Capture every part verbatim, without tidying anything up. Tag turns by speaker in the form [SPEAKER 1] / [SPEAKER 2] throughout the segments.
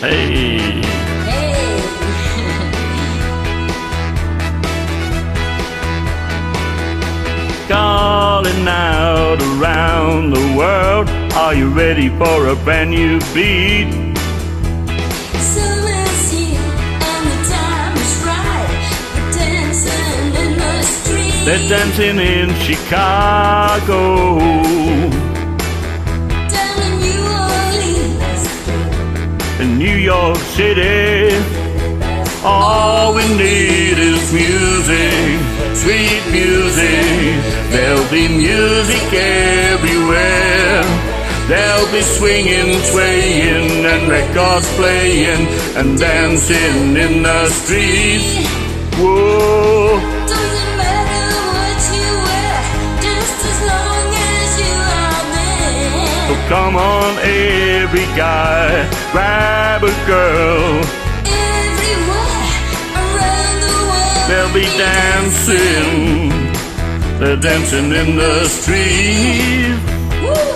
[SPEAKER 1] Hey.
[SPEAKER 2] Hey.
[SPEAKER 1] Calling out around the world, are you ready for a brand new beat?
[SPEAKER 2] Summer's here and the time is right. We're dancing in the street.
[SPEAKER 1] They're dancing in Chicago,
[SPEAKER 2] Down in New Orleans,
[SPEAKER 1] in New York City. All we need is music, sweet music. There'll be music everywhere. There'll be swinging, swaying, and records playing, and dancing in the streets. Whoa.
[SPEAKER 2] doesn't matter what you wear, just as long as you are there.
[SPEAKER 1] So come on, every guy, grab a girl.
[SPEAKER 2] Everywhere around the world,
[SPEAKER 1] They'll be dancing, they're dancing in the street.
[SPEAKER 2] Woo!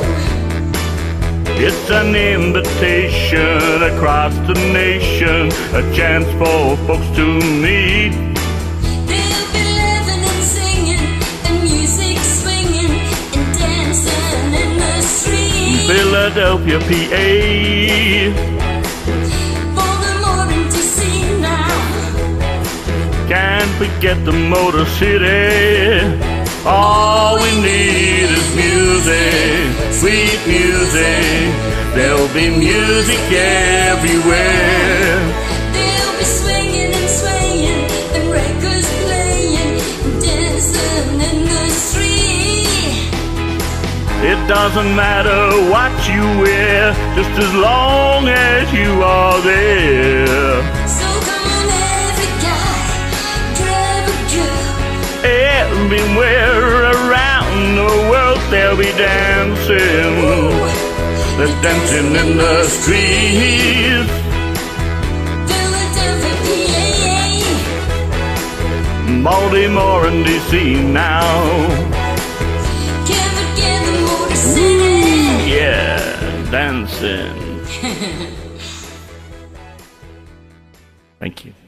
[SPEAKER 1] It's an invitation across the nation, a chance for folks to meet.
[SPEAKER 2] They'll be laughing and singing, and music swinging, and dancing in the street.
[SPEAKER 1] Philadelphia, P A,
[SPEAKER 2] Baltimore and D C now.
[SPEAKER 1] can't forget the Motor City. All we need is music, sweet music. There'll be music everywhere.
[SPEAKER 2] They'll be swinging and swaying, and records playing, and dancing in the street.
[SPEAKER 1] It doesn't matter what you wear, just as long as you are there.
[SPEAKER 2] So come on, every guy, grab a girl.
[SPEAKER 1] Everywhere around the world they'll be dancing. They're dancing in the streets.
[SPEAKER 2] Philadelphia, P A.
[SPEAKER 1] Baltimore and D C now.
[SPEAKER 2] Can't forget the Motor City.
[SPEAKER 1] Yeah, dancing. Thank you.